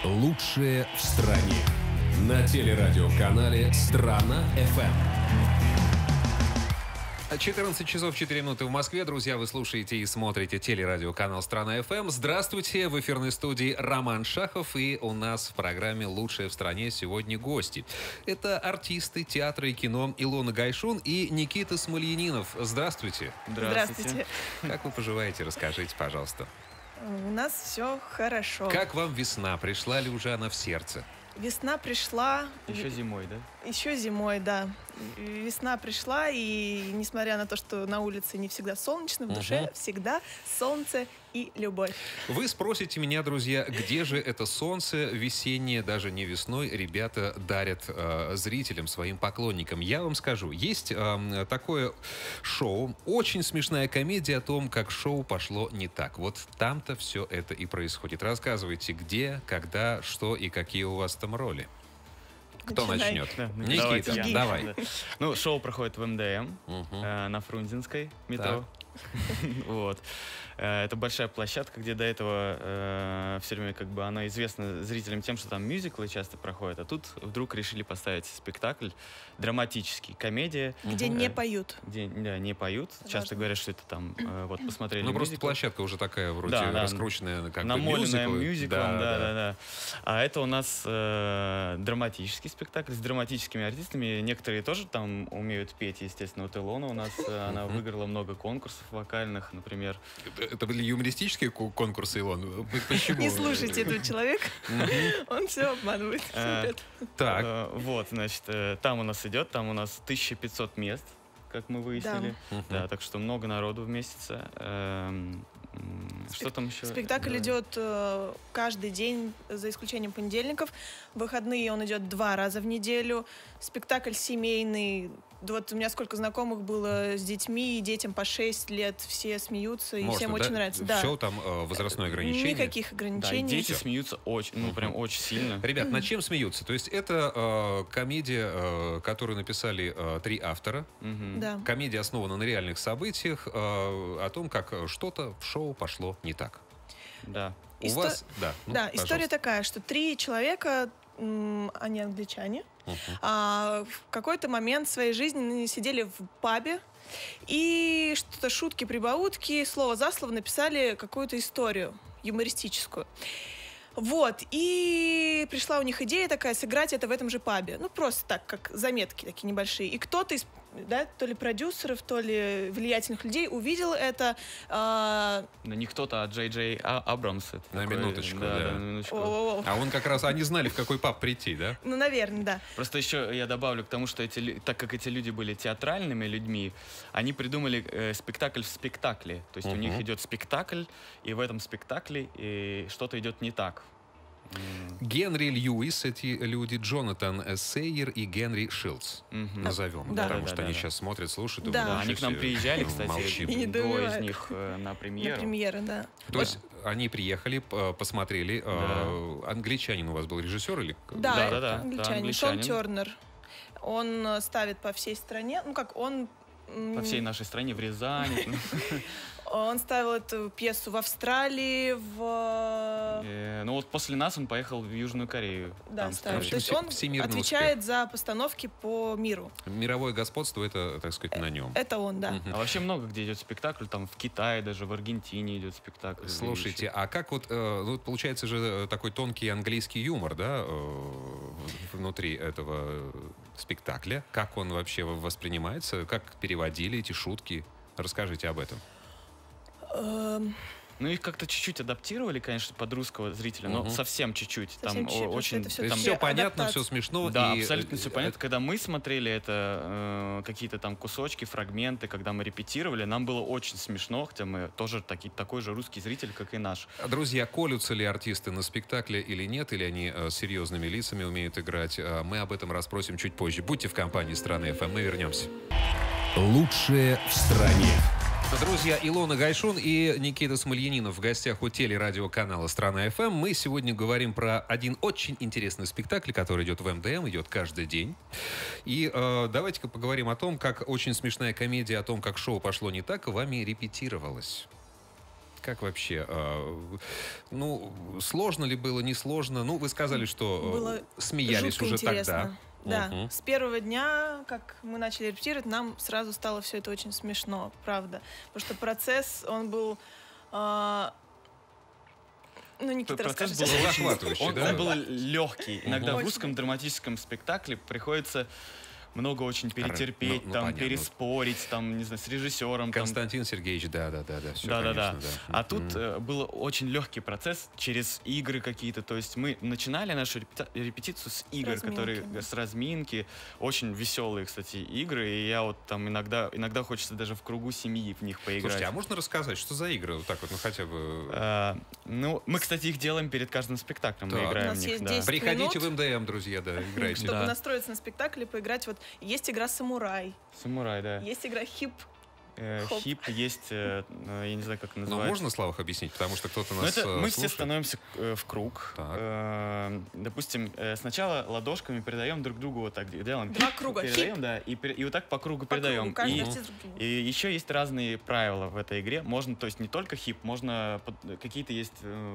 Лучшее в стране. На телерадиоканале «Страна-ФМ». 14 часов 4 минуты в Москве. Друзья, вы слушаете и смотрите телерадиоканал «Страна-ФМ». Здравствуйте! В эфирной студии Роман Шахов. И у нас в программе «Лучшее в стране» сегодня гости. Это артисты театра и кино Илона Гайшун и Никита Смольянинов. Здравствуйте! Здравствуйте! Как вы поживаете? Расскажите, пожалуйста. У нас все хорошо. Как вам весна? Пришла ли уже она в сердце? Весна пришла. Еще зимой, да? Еще зимой, да. Весна пришла, и несмотря на то, что на улице не всегда солнечно, в душе всегда солнце и любовь. Вы спросите меня, друзья, где же это солнце весеннее, даже не весной, ребята дарят зрителям, своим поклонникам. Я вам скажу, есть такое шоу, очень смешная комедия о том, как шоу пошло не так. Вот там-то все это и происходит. Рассказывайте, где, когда, что и какие у вас там роли. Кто начнет? Да, Никита, давай. Да. Ну, шоу проходит в МДМ, на Фрунзенской метро. Вот. Это большая площадка, где до этого все время как бы она известна зрителям тем, что там мюзиклы часто проходят, а тут вдруг решили поставить спектакль драматический, комедия. Где не поют. Где, да, не поют. Это часто важно. говорят, что это там вот посмотрели Ну, просто мюзикл. площадка уже такая вроде Да, раскрученная, как бы намоленная мюзикл. мюзиклом, да. А это у нас драматический спектакль с драматическими артистами. Некоторые тоже там умеют петь, естественно. Вот Илона у нас, она выиграла много конкурсов вокальных, например. Это были юмористические конкурсы, Илон? Почему? Не слушайте этого человека, он все обманывает. Так. Вот, значит, там у нас 1500 мест, как мы выяснили. Да, так что много народу вместится. Что там еще? Спектакль идет каждый день, за исключением понедельников. В выходные он идет 2 раза в неделю. Спектакль семейный. Вот у меня сколько знакомых было с детьми, и детям по 6 лет, все смеются, и всем очень нравится. Да. Все там возрастное ограничение? Никаких ограничений. Да, дети смеются очень, прям очень сильно. Ребят, над чем смеются? То есть это комедия, которую написали 3 автора. Да. Комедия основана на реальных событиях, о том, как что-то в шоу пошло не так. Да. У вас, да. Да, история такая, что 3 человека, они англичане, в какой-то момент своей жизни сидели в пабе и что-то шутки-прибаутки, слово за слово написали какую-то историю юмористическую. Вот, и пришла у них идея такая, сыграть это в этом же пабе. Ну, просто так, как заметки такие небольшие. И кто-то из, да, то ли продюсеров, то ли влиятельных людей увидел это. Не кто-то, а Джей Джей Абрамс. На минуточку, да. На минуточку. А он как раз, они знали, в какой паб прийти, да? Ну, наверное, да. Просто еще я добавлю к тому, что так как эти люди были театральными людьми, они придумали спектакль в спектакле. То есть у них идет спектакль, и в этом спектакле что-то идет не так. Генри Льюис, эти люди, Джонатан Сейер и Генри Шилдс. Назовем, Да. потому что они сейчас смотрят, слушают. Да. Да, они к нам приезжали, кстати, молчим. И двое из недоумевают. них на премьеру. На премьеры, да. То есть они приехали, посмотрели. Англичанин у вас был режиссер или? Да, англичанин. Шон Тернер. Он ставит по всей стране, ну как он... По всей нашей стране, в Рязани. Он ставил эту пьесу в Австралии, Ну вот после нас он поехал в Южную Корею. Да, Там ставил. ставить. То есть он всемирный отвечает за постановки по миру. Мировое господство, это, так сказать, на нем. Это он, да. А вообще много где идет спектакль, там в Китае даже, в Аргентине идет спектакль. Слушайте, а как вот, ну, получается же такой тонкий английский юмор, да, внутри этого спектакля? Как он вообще воспринимается? Как переводили эти шутки? Расскажите об этом. Ну, их как-то чуть-чуть адаптировали, конечно, под русского зрителя, но совсем чуть-чуть. Совсем Там чуть-чуть, очень... это всё То есть там все понятно, адаптация. все смешно. Да, и, абсолютно все понятно. Когда мы смотрели это, какие-то там кусочки, фрагменты, когда мы репетировали, нам было очень смешно, хотя мы тоже такой же русский зритель, как и наш. Друзья, колются ли артисты на спектакле или нет, или они серьезными лицами умеют играть? Мы об этом расспросим чуть позже. Будьте в компании «Страны-ФМ», мы вернемся. Лучшее в стране. Друзья, Илона Гайшун и Никита Смольянинов в гостях у телерадиоканала «Страна-ФМ». Мы сегодня говорим про один очень интересный спектакль, который идет в МДМ, идет каждый день. И давайте-ка поговорим о том, как очень смешная комедия о том, как шоу пошло не так, вами репетировалась. Как вообще? Ну, сложно ли было, не сложно? Ну, вы сказали, что Было смеялись жутко уже интересно. тогда. Да, с первого дня, как мы начали репетировать, нам сразу стало все это очень смешно, правда. Потому что процесс, он был... Ну, Никита, Процесс расскажите. был Захватывающий, да? он был легкий. Иногда в Очень. узком драматическом спектакле приходится много очень перетерпеть, Ну, там, понятно. переспорить, там, не знаю, с режиссером. Там. Константин Сергеевич, да, все, Да. конечно, да. А тут был очень легкий процесс через игры какие-то. То есть мы начинали нашу репетицию с игр, разминки, которые да. с разминки. Очень веселые, кстати, игры. И я вот там иногда хочется даже в кругу семьи в них поиграть. Слушайте, а можно рассказать, что за игры? Вот так вот, ну хотя бы... Ну, мы, кстати, их делаем перед каждым спектаклем. Мы Так. играем У нас в них, есть да. 10 Приходите минут. в МДМ, друзья, да, играйте. Чтобы Да. настроиться на спектакль и поиграть. Вот есть игра «Самурай», Самурай, да. есть игра «Хип». Хоп. Хип есть, я не знаю, как Ну, называется. можно, Славах, объяснить? Потому что кто-то Ну, нас это мы все слушает. становимся в круг. Так. Допустим, сначала ладошками передаем друг другу вот так делаем. Два хип, круга. Передаем, Хип. да, и вот так по кругу По передаем. кругу, каждый И, артист друг другу. и еще есть разные правила в этой игре. Можно, то есть не только хип, можно какие-то есть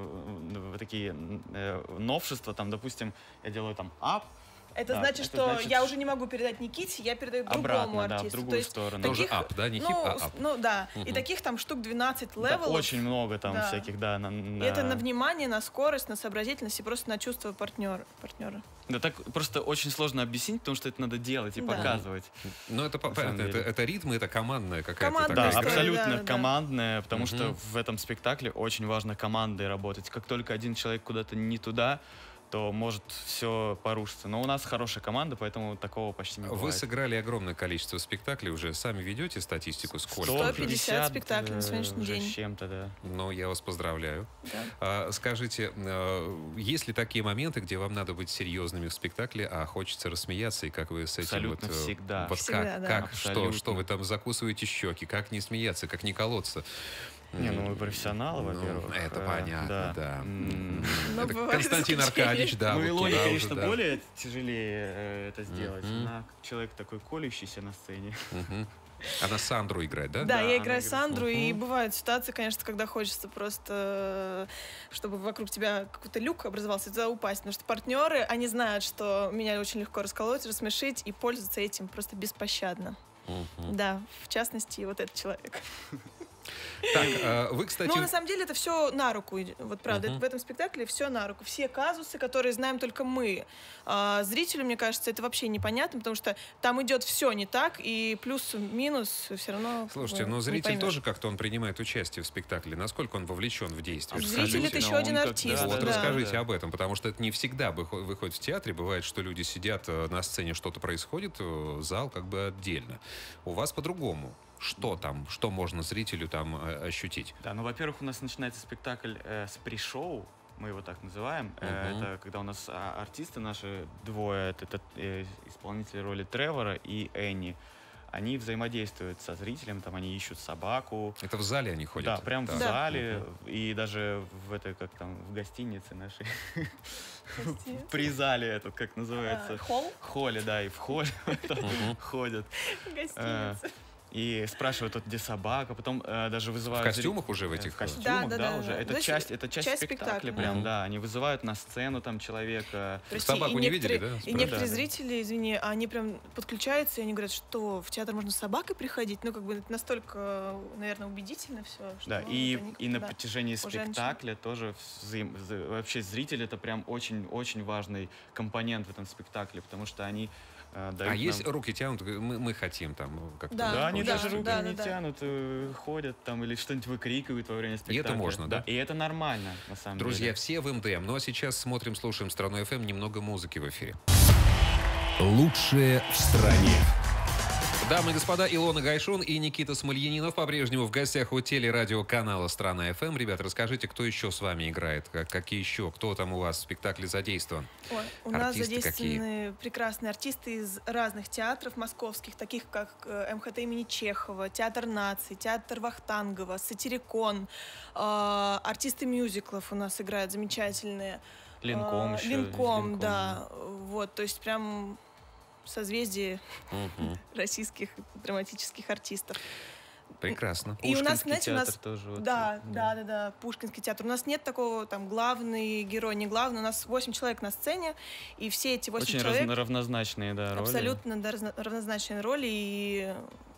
такие новшества. Там, допустим, я делаю там ап. Это Да, значит, это что значит, я уже не могу передать Никите, я передаю другому обратно, да, артисту. в другую То есть сторону. Тоже таких, ап, да, не хип, ну, а ап. Ну да, и Мгм. таких там штук 12 Да, левелов. очень много там Да. всяких, да. И это на внимание, на скорость, на сообразительность и просто на чувство партнера. Да, так просто очень сложно объяснить, потому что это надо делать и Да. показывать. Ну, это самом понятно, деле. это ритмы, это командная какая-то Командная Да, такая игра. история. абсолютно да. командная, потому что Мгм. в этом спектакле очень важно командой работать. Как только один человек куда-то не туда, то может все порушиться. Но у нас хорошая команда, поэтому такого почти не Вы бывает. сыграли огромное количество спектаклей уже. Сами ведете статистику? Сколько? 150 спектаклей на сегодняшний уже день. с чем-то, да. Ну, я вас поздравляю. Да. Скажите, есть ли такие моменты, где вам надо быть серьезными в спектакле, а хочется рассмеяться, и как вы с этим Абсолютно вот... всегда. Вот Всегда, как, да. как Абсолютно. что вы там закусываете щеки, как не смеяться, как не колоться? Не, ну мы профессионалы, Ну, во-первых. это понятно, да. Но Это бывает Константин исключение. Аркадьевич, да, ну, вот Илоне, туда конечно, уже, да. более тяжелее это сделать. Мгм. Она человек такой колющийся на сцене. Мгм. Она Сандру играет, да? Да, Да, я она играю играет. Сандру, и Мгм. бывают ситуации, конечно, когда хочется просто, чтобы вокруг тебя какой-то люк образовался, и туда упасть. Потому что партнеры, они знают, что меня очень легко расколоть, рассмешить, и пользуются этим просто беспощадно. Мгм. Да, в частности, вот этот человек. Так, вы, кстати... Ну, на самом деле, это все на руку. Вот правда, Мгм. в этом спектакле все на руку. Все казусы, которые знаем только мы. Зрителю, мне кажется, это вообще непонятно, потому что там идет все не так, и плюс-минус все равно. Слушайте, но зритель тоже как-то он принимает участие в спектакле. Насколько он вовлечен в действие? Зритель — это Расскажите. еще один Он как- артист. Вот да. расскажите об этом, потому что это не всегда выходит в театре. Бывает, что люди сидят на сцене, что-то происходит, зал как бы отдельно. У вас по-другому. Что там? Что можно зрителю там ощутить? Да, ну, во-первых, у нас начинается спектакль с пришоу, мы его так называем. Мгм. Это когда у нас артисты наши двое, это исполнители роли Тревора и Энни. Они взаимодействуют со зрителем, там они ищут собаку. Это в зале они ходят? Да, прям Так. в Да. зале и даже в этой, как там, в гостинице нашей, Гостиница. при зале этот, как называется, Холл? холле, да, и в холле Мгм. ходят. Гостиница. И спрашивают, вот где собака, потом даже В вызывают... костюмах уже в этих? В костюмах, Да, да, да, уже. да. Это То есть часть спектакля прям, Мгм. да. Они вызывают на сцену там человека. Прости, Собаку и не видели, некоторые- да? И Спрашивают. некоторые Да, да. зрители, извини, они прям подключаются, и они говорят, что в театр можно с собакой приходить. Ну, как бы это настолько, наверное, убедительно все. Да, и на протяжении у женщин. спектакля тоже вообще зритель — это прям очень-очень важный компонент в этом спектакле, потому что они дают А нам- есть руки тянут, мы хотим там как-то... Да, Да, они да, даже руки да, не да. тянут, ходят там или что-нибудь выкрикивают во время спектакля. можно, да? И это нормально, на самом Друзья, деле. все в МДМ. Ну а сейчас смотрим, слушаем Страну ФМ. Немного музыки в эфире. Лучшее в стране. Дамы и господа, Илона Гайшун и Никита Смольянинов по-прежнему в гостях у телерадиоканала «Страна ФМ». Ребят, расскажите, кто еще с вами играет? Какие еще? Кто там у вас в спектакле задействован? Ой, у нас Артисты задействованы прекрасные артисты из разных театров московских, таких как МХТ имени Чехова, Театр наций, Театр Вахтангова, Сатирикон, артисты мюзиклов у нас играют замечательные. Линком еще. Линком, да. Вот, то есть прям созвездие Мгм. российских драматических артистов. Прекрасно. И у нас, Пушкинский знаете, у нас... театр тоже. Вот, Да, Пушкинский театр. У нас нет такого, там, главный герой, не главный. У нас 8 человек на сцене, и все эти 8 очень человек... равнозначные, да, роли. Абсолютно равнозначные роли, и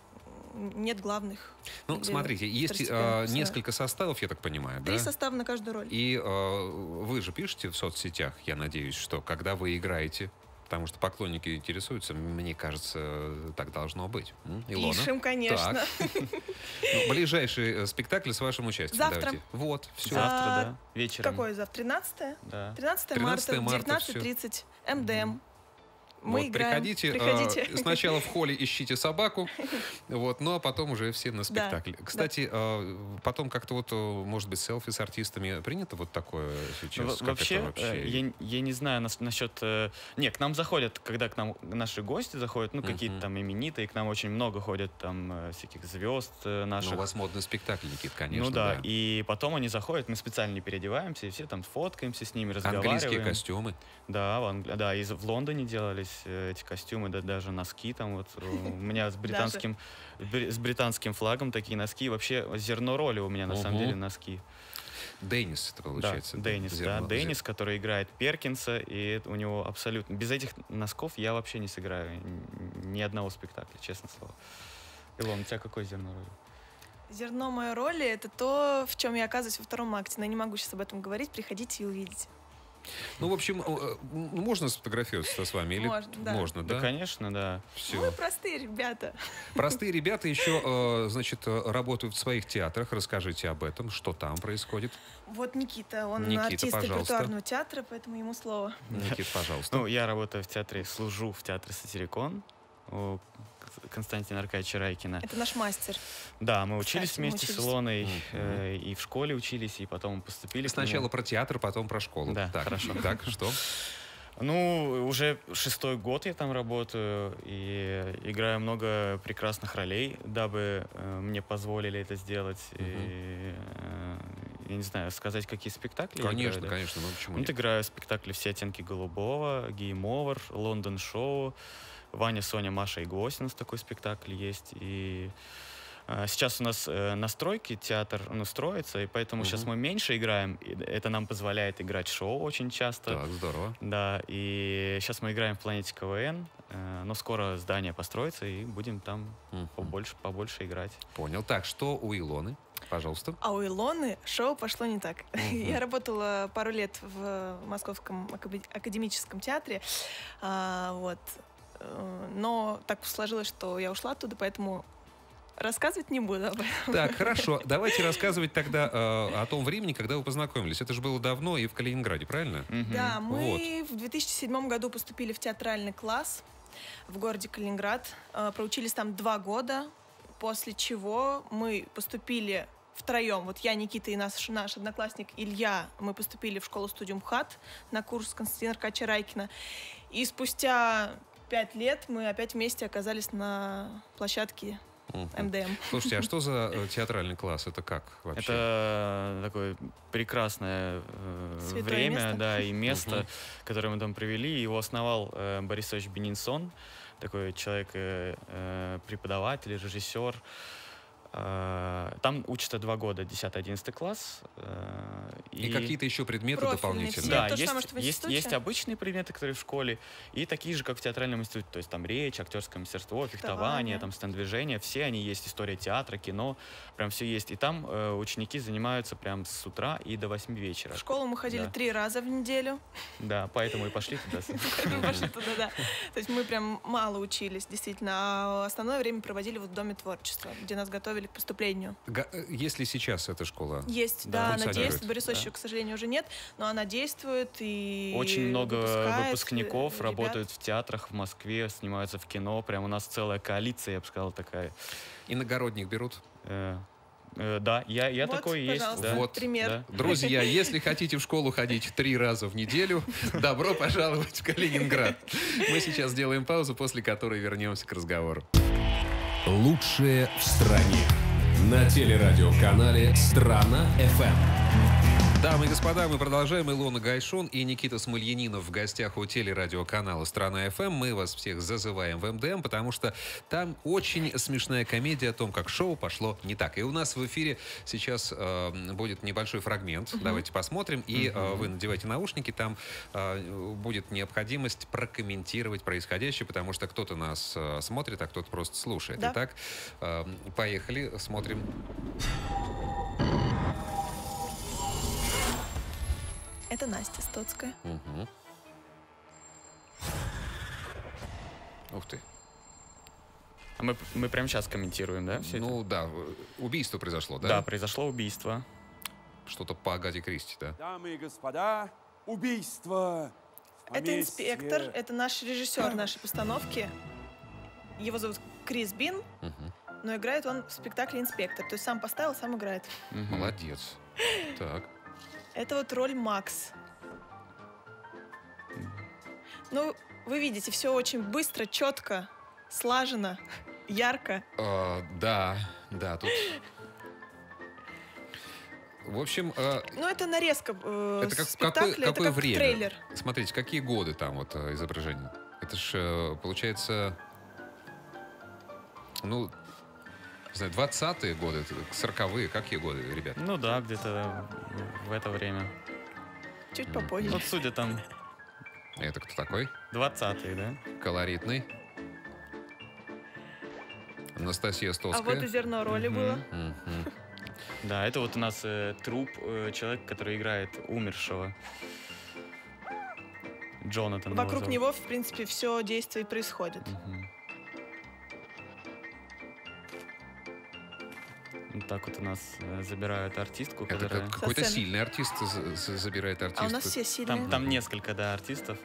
нет главных. Ну, или смотрите, есть второстепенных несколько составов, я так понимаю, 3 да? состава на каждую роль. И вы же пишете в соцсетях, я надеюсь, что когда вы играете, потому что поклонники интересуются, мне кажется, так должно быть. Илона? Пишем, конечно. Так. Ну, ближайший спектакль с вашим участием. Завтра. Давайте. Вот, все. Завтра, да, вечером. Какой завтра? 13? Да. 13 марта, 13 марта, 19:30, МДМ. Мы Вот, играем. приходите. Сначала в холле ищите собаку, вот, ну а потом уже все на спектакль. Кстати, потом как-то вот, может быть, селфи с артистами принято вот такое сейчас? Как Вообще, это вообще? я не знаю насчет... Не, к нам заходят, когда к нам наши гости заходят, ну, какие-то там именитые, к нам очень много ходят там всяких звезд наших. Ну, у вас модный спектакль, Никит, конечно. Ну да, и потом они заходят, мы специально не переодеваемся, и все там фоткаемся с ними, разговариваем. Английские костюмы. Да, да, и в Лондоне делались эти костюмы, да, даже носки там вот. У меня с британским флагом такие носки. Вообще зерно роли у меня на самом деле носки. Деннис, это получается. Да, Деннис, да. Деннис, который играет Перкинса, и у него абсолютно... Без этих носков я вообще не сыграю ни одного спектакля, честное слово. Илон, у тебя какое зерно роли? Зерно моей роли — это то, в чем я оказываюсь во втором акте. Но я не могу сейчас об этом говорить, приходите и увидите. Ну, в общем, можно сфотографироваться с вами? Или можно, да? Да, конечно, да. Все. Мы простые ребята. Простые ребята еще, значит, работают в своих театрах. Расскажите об этом, что там происходит. Вот Никита, он Никита, артист пожалуйста. репертуарного театра, поэтому ему слово. Никит, пожалуйста. Ну, я работаю в театре, служу в театре «Сатирикон» у Константина Аркадьевича Райкина. Это наш мастер. Да, мы учились Кстати, мы вместе учились. с Илоной, и в школе учились, и потом поступили. Сначала про театр, потом про школу. Да, так, хорошо. Так, что? Ну, уже 6-й год я там работаю, и играю много прекрасных ролей, дабы мне позволили это сделать. И, я не знаю, сказать, какие спектакли я Конечно, играю, да? конечно, ну почему Вот нет? играю спектакли «Все оттенки голубого», «Гейм-овер», «Лондон Шоу», «Ваня, Соня, Маша и Гвоздь», у нас такой спектакль есть. И сейчас у нас на стройке театр строится, и поэтому сейчас мы меньше играем. И это нам позволяет играть шоу очень часто. Так, здорово. Да, и сейчас мы играем в «Планете КВН», но скоро здание построится, и будем там побольше играть. Понял. Так, что у Илоны? Пожалуйста. А у Илоны шоу пошло не так. Я работала пару лет в Московском академическом театре, вот. Но так сложилось, что я ушла оттуда, поэтому рассказывать не буду об этом. Так, хорошо. Давайте рассказывать тогда о том времени, когда вы познакомились. Это же было давно и в Калининграде, правильно? Да, мы в 2007 году поступили в театральный класс в городе Калининград. Проучились там 2 года, после чего мы поступили втроем. Вот я, Никита и наш одноклассник Илья, мы поступили в школу-студию МХАТ на курс Константина Аркадьевича Райкина. И спустя 5 лет мы опять вместе оказались на площадке МДМ. Слушайте, а что за театральный класс? Это как вообще? Это такое прекрасное время, место. да, и место, которое мы там провели. Его основал Борис Ильич Бенинсон, такой человек, преподаватель, режиссер. Там учатся 2 года, 10-11 класс. И какие-то еще предметы профильные дополнительные? все. Да, То же самое, что в институте? есть обычные предметы, которые в школе, и такие же, как в театральном институте. То есть там речь, актерское мастерство, фехтование, там стенд-движение. Все они есть, история театра, кино, прям все есть. И там ученики занимаются прям с утра и до 8 вечера. В школу мы ходили 3 раза в неделю. Да, поэтому и пошли туда. Пошли туда, да. То есть мы прям мало учились, действительно. А основное время проводили вот в Доме творчества, где нас готовили к поступлению. Есть ли сейчас эта школа? Есть, да, она функционирует? действует. Борис Ильича, к сожалению, уже нет, но она действует и Очень много выпускает выпускников ребят. работают в театрах в Москве, снимаются в кино. Прям у нас целая коалиция, я бы сказал, такая. Иногородних берут? Да, я Вот, такой есть. пожалуйста, Да. Вот. пример. Да. Друзья, если хотите в школу ходить 3 раза в неделю, добро пожаловать в Калининград. Мы сейчас сделаем паузу, после которой вернемся к разговору. Лучшее в стране. На телерадиоканале «Страна FM». Дамы и господа, мы продолжаем. Илона Гайшон и Никита Смольянинов в гостях у телерадиоканала «Страна ФМ». Мы вас всех зазываем в МДМ, потому что там очень смешная комедия о том, как шоу пошло не так. И у нас в эфире сейчас будет небольшой фрагмент. Давайте посмотрим. И вы надевайте наушники. Там будет необходимость прокомментировать происходящее, потому что кто-то нас смотрит, а кто-то просто слушает. Да. Итак, поехали, смотрим. Это Настя Стоцкая. Угу. Ух ты. А мы прямо сейчас комментируем, да? Все Ну да, убийство произошло, да? Да, произошло убийство. Что-то по Агате Кристи, да? Дамы и господа, убийство в Это поместье. инспектор, это наш режиссер нашей постановки. Его зовут Крис Бин, но играет он в спектакле «Инспектор». То есть сам поставил, сам играет. Молодец. Так. Это вот роль Макс. Ну, вы видите, все очень быстро, четко, слаженно, ярко. Да, тут... В общем, Ну, это нарезка это спектакля, какое это как время? трейлер. Смотрите, какие годы там вот изображения. Это ж, получается, ну, не знаю, 20-е годы, 40-е, какие годы, ребят? Ну да, где-то в это время. Чуть попозже. Вот судя там Это кто такой? 20-е, да? Колоритный. Анастасия Стоцкая. А вот и зерно роли было. Мгм. Да, это вот у нас труп человека, который играет умершего. Джонатан. Вокруг его него, в принципе, все действие и происходит. зовут. Мгм. Вот так вот у нас забирают артистку, Это которая... какой-то Со сцены. сильный артист забирает артиста. А у нас все сильные. Там несколько, да, артистов.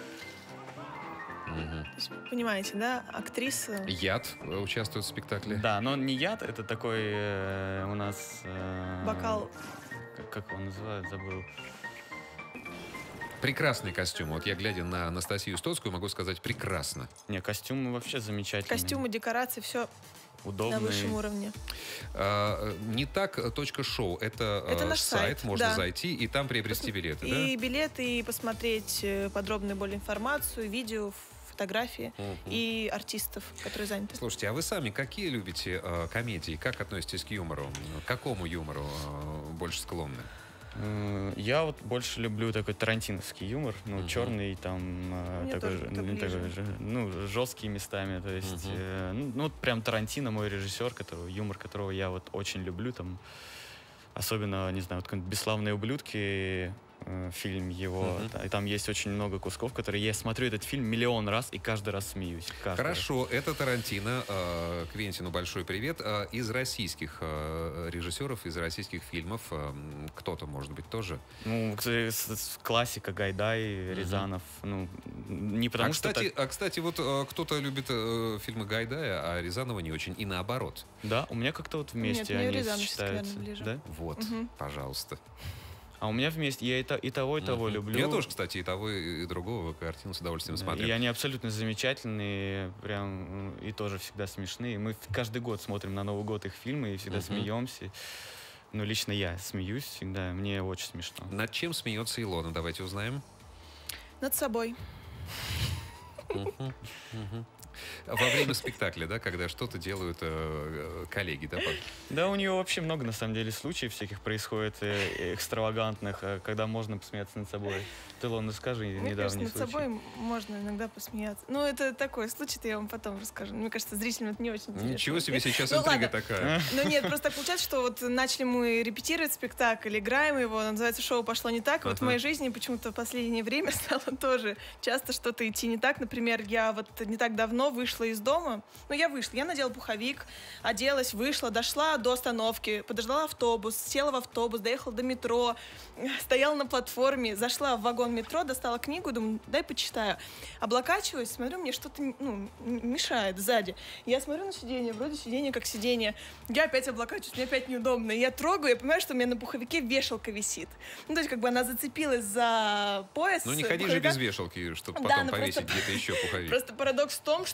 Мгм. То есть, понимаете, да? Актриса. Яд участвует в спектакле. Да, но не яд, это такой у нас... Бокал. Как его называют, забыл. Прекрасный костюм. Вот я, глядя на Анастасию Стоцкую, могу сказать прекрасно. Не, костюмы вообще замечательные. Костюмы, декорации, все на Удобные. высшем уровне. Не так .шоу. Это наш сайт. сайт, Можно да. зайти и там приобрести билеты, да? И билеты, и посмотреть подробную более информацию, видео, фотографии и артистов, которые заняты. Слушайте, а вы сами какие любите комедии? Как относитесь к юмору? К какому юмору больше склонны? Я вот больше люблю такой тарантиновский юмор, ну, черный, там, Мне такой, тоже это ближе. ну, жесткие местами, то есть, ну, вот прям Тарантино мой режиссер, юмор которого я вот очень люблю, там, особенно, не знаю, вот какие-нибудь «Бесславные ублюдки», фильм его, и там есть очень много кусков, которые я смотрю этот фильм миллион раз и каждый раз смеюсь. Каждый раз. Хорошо, это Тарантино. Квентину большой привет. Из российских режиссеров, из российских фильмов кто-то, может быть, тоже? Ну, классика Гайдай, Рязанов. Ну, не потому что... Кстати, вот кто-то любит фильмы Гайдая, а Рязанова не очень. И наоборот. Да, у меня как-то вот вместе мне они Рязанов считаются. всегда ближе. Да? Вот, пожалуйста. А у меня вместе, я и того люблю. Я тоже, кстати, и того, и другого картину с удовольствием смотрю. И они абсолютно замечательные, прям, и тоже всегда смешные. Мы каждый год смотрим на Новый год их фильмы и всегда смеемся. Ну, лично я смеюсь всегда, мне очень смешно. Над чем смеется Илона? Давайте узнаем. Над собой. Во время спектакля, да, когда что-то делают коллеги, да? Да, у нее вообще много, на самом деле, случаев всяких происходит экстравагантных, когда можно посмеяться над собой. Ты, Лон, скажи Мне кажется, недавний над случай. собой можно иногда посмеяться. Ну, это такой случай-то я вам потом расскажу. Мне кажется, зрителям это не очень интересно. Ничего себе, сейчас Ну, интрига ладно. такая. Ну нет, просто так получается, что вот начали мы репетировать спектакль, играем его, называется «Шоу пошло не так». Вот в моей жизни почему-то в последнее время стало тоже часто что-то идти не так. Например, я вот не так давно вышла из дома. Ну, я вышла, я надела пуховик, оделась, вышла, дошла до остановки, подождала автобус, села в автобус, доехала до метро, стояла на платформе, зашла в вагон метро, достала книгу, думаю, дай почитаю. Облокачиваюсь, смотрю, мне что-то мешает сзади. Я смотрю на сиденье, вроде сиденье как сиденье. Я опять облокачиваюсь, мне опять неудобно. Я трогаю, я понимаю, что у меня на пуховике вешалка висит. Ну, то есть, как бы она зацепилась за пояс. Ну, не ходи же пуховика. без вешалки, чтобы Да, потом ну, повесить просто- где-то еще пуховик. Просто парадокс в том,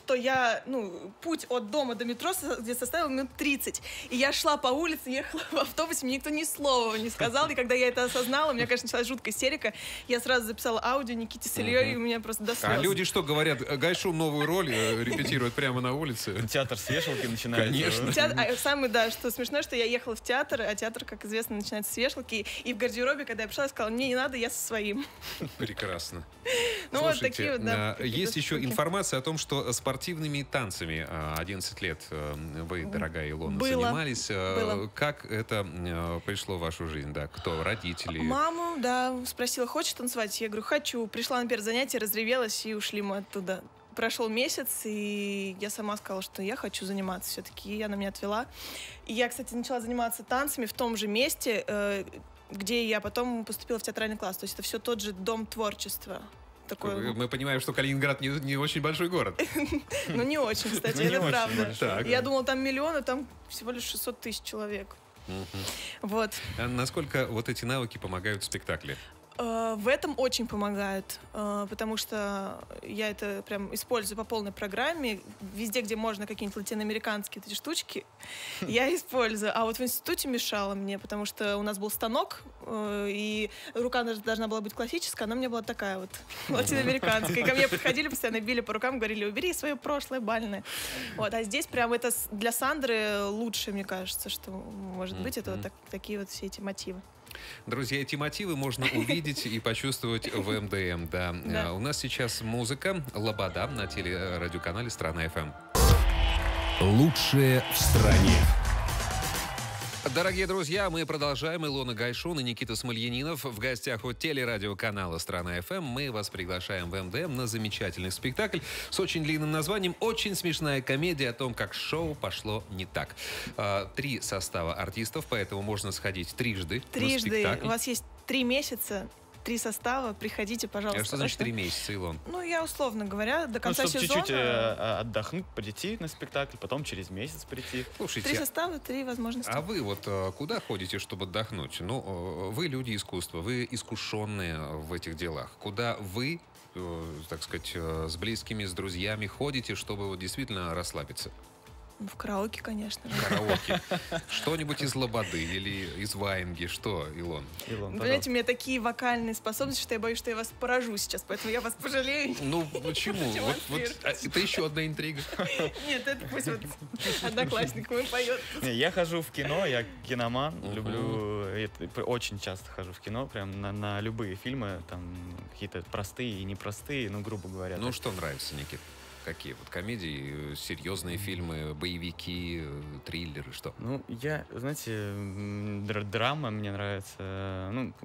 что я, путь от дома до метро где составил минут 30. И я шла по улице, ехала в автобусе, мне никто ни слова не сказал. И когда я это осознала, у меня, конечно, началась жуткая истерика. Я сразу записала аудио Никите с Ильей, и у меня просто до слез. А люди что говорят? Гайшум новую роль репетирует прямо на улице? Театр с вешалки начинается. Конечно. Самое, да, что смешно, что я ехала в театр, а театр, как известно, начинается с вешалки. И в гардеробе, когда я пришла, я сказала, мне не надо, я со своим. Прекрасно. Ну, вот такие вот, да. Есть еще информация о том, что спортивными танцами 11 лет вы, дорогая Илона, занимались. Было. Как это пришло в вашу жизнь? Да, кто? Родители? Маму, да, спросила, хочешь танцевать? Я говорю, хочу. Пришла на первое занятие, разревелась, и ушли мы оттуда. Прошел месяц, и я сама сказала, что я хочу заниматься все-таки, и она меня отвела. И я, кстати, начала заниматься танцами в том же месте, где я потом поступила в театральный класс. То есть это все тот же дом творчества. Мы понимаем, что Калининград не очень большой город. Ну, не очень, кстати, это правда. Я думала, там миллион, а там всего лишь 600 тысяч человек. Вот. Насколько вот эти навыки помогают в спектакле? В этом очень помогает, потому что я это прям использую по полной программе. Везде, где можно какие-нибудь латиноамериканские эти штучки, я использую. А вот в институте мешало мне, потому что у нас был станок, и рука должна была быть классическая, она у меня была такая вот латиноамериканская. И ко мне подходили, постоянно били по рукам, говорили, убери свое прошлое бальное. Вот. А здесь прям это для Сандры лучше, мне кажется, что может быть. Это вот такие вот все эти мотивы. Друзья, эти мотивы можно увидеть и почувствовать в МДМ. Да. У нас сейчас музыка «Лобода» на телерадиоканале «Страна ФМ». Лучшее в стране. Дорогие друзья, мы продолжаем. Илона Гайшун и Никита Смольянинов в гостях у телерадиоканала «Страна ФМ». Мы вас приглашаем в МДМ на замечательный спектакль с очень длинным названием. Очень смешная комедия о том, как шоу пошло не так. 3 состава артистов, поэтому можно сходить трижды на спектакль. У вас есть 3 месяца. 3 состава, приходите, пожалуйста. А что значит 3 месяца, Илон? Ну, я условно говоря, до конца чтобы сезона... чуть-чуть отдохнуть, прийти на спектакль, потом через месяц прийти. Слушайте, 3 состава, 3 возможности. А вы вот куда ходите, чтобы отдохнуть? Ну, вы люди искусства, вы искушенные в этих делах. Куда вы, так сказать, с близкими, с друзьями ходите, чтобы вот действительно расслабиться? В караоке, конечно же. Караоке. Что-нибудь из Лободы или из Ваенги? Что, Илон? Понимаете, у меня такие вокальные способности, что я боюсь, что я вас поражу сейчас, поэтому я вас пожалею. Ну, почему? Вот это еще одна интрига. Нет, это пусть вот одноклассник мой поет. Я хожу в кино, я киноман, люблю, очень часто хожу в кино, прям на любые фильмы, там какие-то простые и непростые, ну, грубо говоря. Ну, что нравится, Никит? Какие вот комедии, серьезные фильмы, боевики, триллеры, что? Ну, знаете, драма мне нравится, ну,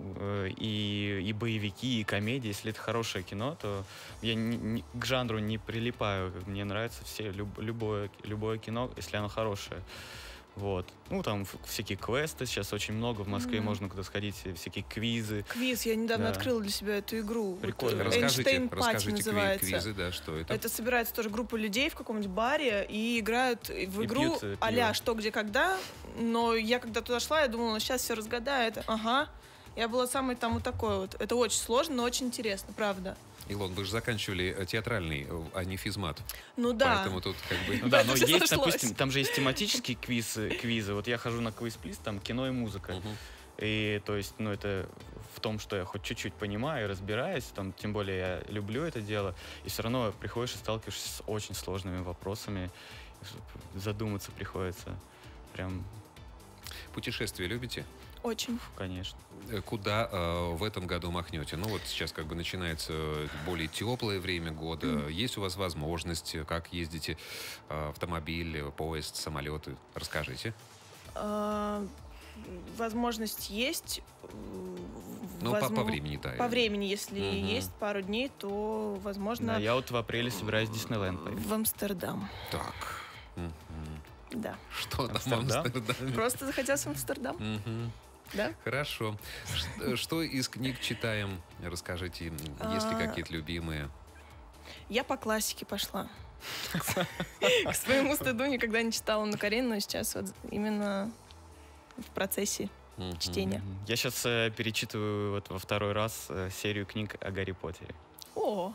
и боевики, и комедии. Если это хорошее кино, то я к жанру не прилипаю. Мне нравится любое кино, если оно хорошее. Вот. Ну, там всякие квесты сейчас очень много. В Москве можно куда сходить, всякие квизы. Квиз. Я недавно открыла для себя эту игру. Прикольно. Вот, Расскажите называется. квизы, да, что это? Это собирается тоже группа людей в каком-нибудь баре и играют в игру а-ля «Что, где, когда». Но я когда туда шла, я думала, сейчас все разгадаю. Ага. Я была самой там вот такой вот. Это очень сложно, но очень интересно, правда. Илон, вы же заканчивали театральный, а не физмат. Ну да. Поэтому тут как бы... Ну да, но есть, допустим, там же есть тематические квизы. Вот я хожу на квиз-плиз, там кино и музыка. И то есть, ну это в том, что я хоть чуть-чуть понимаю и разбираюсь, там, тем более я люблю это дело, и все равно приходишь и сталкиваешься с очень сложными вопросами, задуматься приходится. Прям... Путешествия любите? Очень. Конечно. Куда в этом году махнете? Ну вот сейчас как бы начинается более теплое время года. Есть у вас возможность, как ездите? Автомобиль, поезд, самолеты? Расскажите. Возможность есть. Ну, по времени, да. По времени, если есть пару дней, то возможно... Да, я вот в апреле собираюсь в Диснейленд поехать. В Амстердам. Так. Да. Что там в Амстердаме? Просто захотелось в Амстердам. Да? Хорошо. Что из книг читаем? Расскажите, есть ли какие-то любимые? Я по классике пошла. К своему стыду никогда не читала Анну Каренину, но сейчас вот именно в процессе чтения. Я сейчас перечитываю вот во второй раз серию книг о Гарри Поттере. О,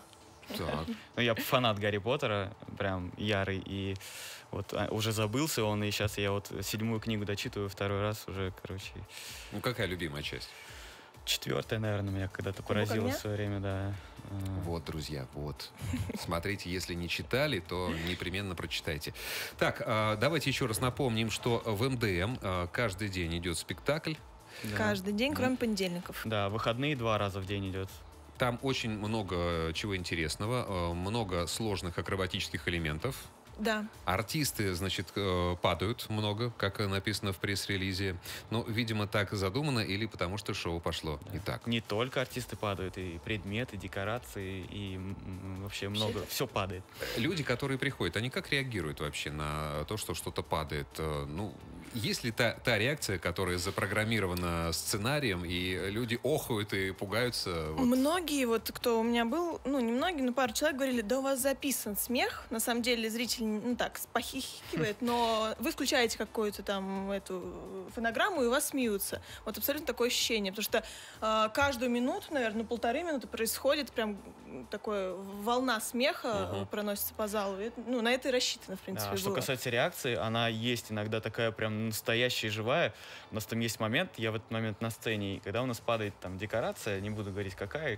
Так. Ну, я фанат Гарри Поттера, прям ярый, и вот уже забылся он, и сейчас я вот 7-ю книгу дочитываю 2-й раз уже, короче. Ну, какая любимая часть? 4-я, наверное, меня когда-то Кубок поразила огня? в свое время, да. Вот, друзья, вот. Смотрите, если не читали, то непременно прочитайте. Так, давайте еще раз напомним, что в МДМ каждый день идет спектакль. Да. Каждый день, кроме понедельников. Да, выходные 2 раза в день идет. Там очень много чего интересного, много сложных акробатических элементов. Да. Артисты, значит, падают много, как написано в пресс-релизе. Но, видимо, так задумано или потому что шоу пошло не так. Не только артисты падают, и предметы, декорации, и вообще много, все падает. Люди, которые приходят, они как реагируют вообще на то, что что-то падает? Ну, есть ли та реакция, которая запрограммирована сценарием, и люди охают и пугаются? Вот? Многие, вот кто у меня был, ну не многие, но пару человек говорили, да у вас записан смех. На самом деле зритель, ну так, похихикивает, но вы включаете какую-то там эту фонограмму, и у вас смеются. Вот абсолютно такое ощущение, потому что каждую минуту, наверное, 1,5 минуты происходит прям такая волна смеха проносится по залу. И, ну, на это и рассчитано, в принципе, Да, что было. касается реакции, она есть иногда такая прям настоящая и живая. У нас там есть момент, я в этот момент на сцене, и когда у нас падает там декорация, не буду говорить какая,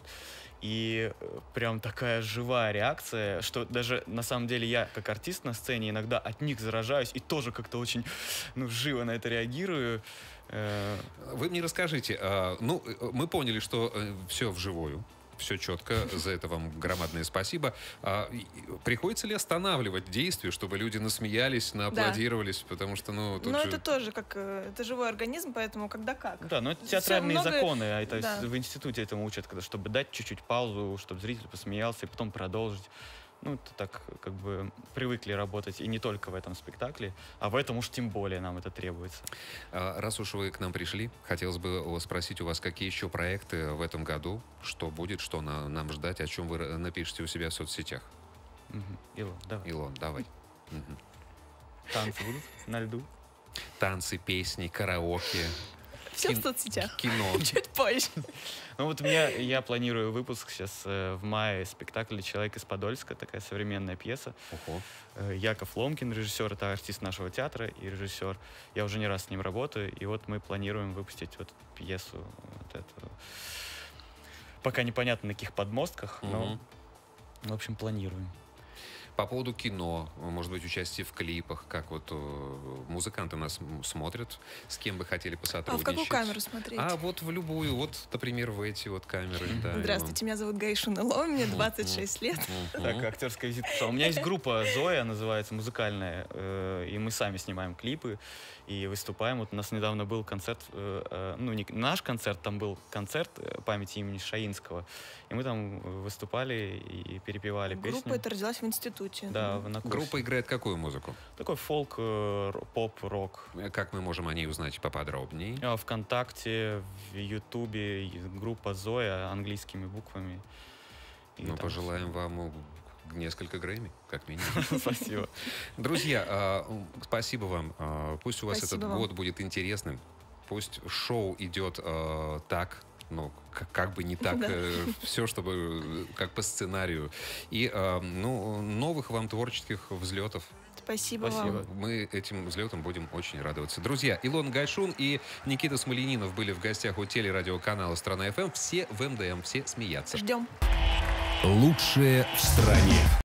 и прям такая живая реакция, что даже на самом деле я как артист на сцене иногда от них заражаюсь и тоже как-то очень живо на это реагирую. Вы мне расскажите, ну, мы поняли, что все вживую. Все четко, за это вам громадное спасибо. Приходится ли останавливать действие, чтобы люди насмеялись, нааплодировались, потому что, ну, тут Но же... это тоже как, это живой организм, поэтому когда как. Да, но это Всё театральные много- законы, а это да. в институте этому учат, чтобы дать чуть-чуть паузу, чтобы зритель посмеялся и потом продолжить. Ну, это так, как бы, привыкли работать и не только в этом спектакле, а в этом уж тем более нам это требуется. Раз уж вы к нам пришли, хотелось бы спросить у вас, какие еще проекты в этом году, что будет, что нам ждать, о чем вы напишите у себя в соцсетях. Илон, давай. Илон, давай. Мгм. Танцы будут на льду. Танцы, песни, караоке, Все в соцсетях. кино. Чуть позже. Ну вот я планирую выпуск сейчас в мае спектакля «Человек из Подольска», такая современная пьеса. Ого. Яков Ломкин, режиссер, это артист нашего театра и режиссер. Я уже не раз с ним работаю, и вот мы планируем выпустить вот пьесу вот эту. Пока непонятно на каких подмостках, но, в общем, планируем. По поводу кино, может быть, участие в клипах, как вот музыканты нас смотрят, с кем бы хотели А в посотрудничать. какую камеру смотреть? А вот в любую, вот, например, в эти вот камеры. Да, Здравствуйте, меня зовут Гайшун Илон, мне 26 лет. Илон. Так, актерская визитка пошла. У меня есть группа «Зоя», называется, музыкальная, и мы сами снимаем клипы и выступаем. Вот у нас недавно был концерт, ну, не наш концерт, там был концерт памяти имени Шаинского, и мы там выступали и перепевали Группа песню. эта родилась в институте. Да, на курсе. Группа играет какую музыку? Такой фолк, поп, рок. Как мы можем о ней узнать поподробнее? ВКонтакте, в Ютубе группа «Зоя» английскими буквами. И Ну, там пожелаем вам несколько Грэмми, как минимум. Спасибо. Друзья, спасибо вам. Пусть у вас Спасибо этот вам. год будет интересным. Пусть шоу идет так, ну, как бы не так, Да. все, чтобы как по сценарию. И, ну, новых вам творческих взлетов. Спасибо Спасибо. вам. Мы этим взлетом будем очень радоваться. Друзья, Илон Гайшун и Никита Смольянинов были в гостях у телерадиоканала «Страна ФМ». Все в МДМ, все смеятся. Ждем. Лучшее в стране.